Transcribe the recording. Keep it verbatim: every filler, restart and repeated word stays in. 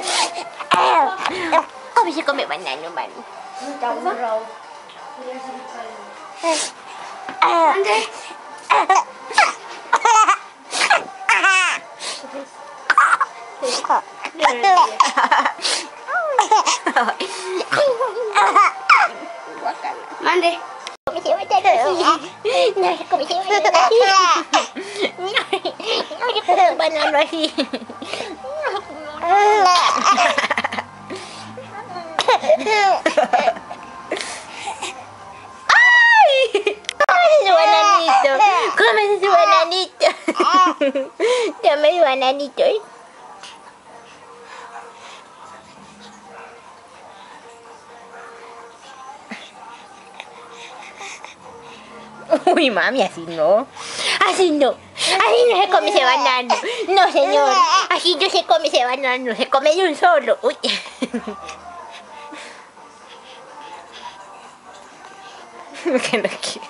¿Cómo se come banano, mano? Ande. Mande. ¿Cómo se llama esta cosa? No sé cómo se llama esta cosa. No se come banano así. ¡Ay! ¡Cómese su bananito! ¡Cómese su bananito! Tome su bananito, ¿eh? Uy, mami, así no. Así no. Así no se come ese banano. No, señor. Así no se come ese banano. Se come de un solo. Uy. Que no quiero.